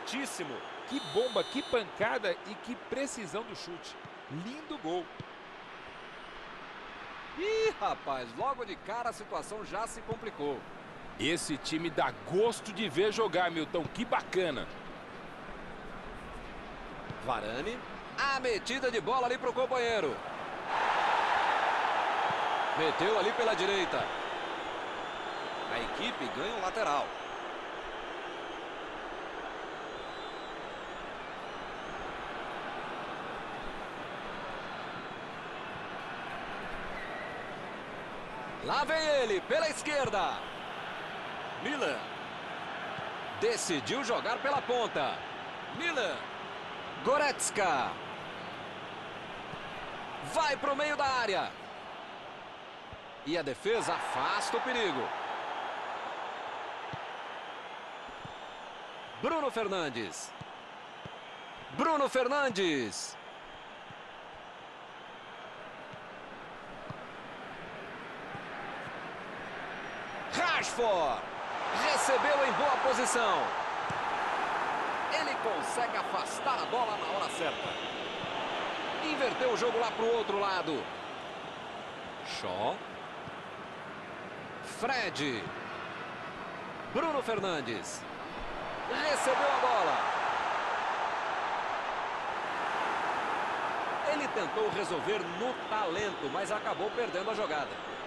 fortíssimo. Que bomba, que pancada e que precisão do chute. Lindo gol. Ih, rapaz, logo de cara a situação já se complicou. Esse time dá gosto de ver jogar, Milton. Que bacana. Varane. A metida de bola ali pro companheiro. Meteu ali pela direita. A equipe ganha um lateral. Lá vem ele, pela esquerda. Milan. Decidiu jogar pela ponta. Milan. Goretzka. Vai pro meio da área. E a defesa afasta o perigo. Bruno Fernandes. Bruno Fernandes. Rashford. Recebeu em boa posição. Ele consegue afastar a bola na hora certa. Inverteu o jogo lá para o outro lado. Shaw. Fred. Bruno Fernandes. Recebeu a bola. Ele tentou resolver no talento, mas acabou perdendo a jogada.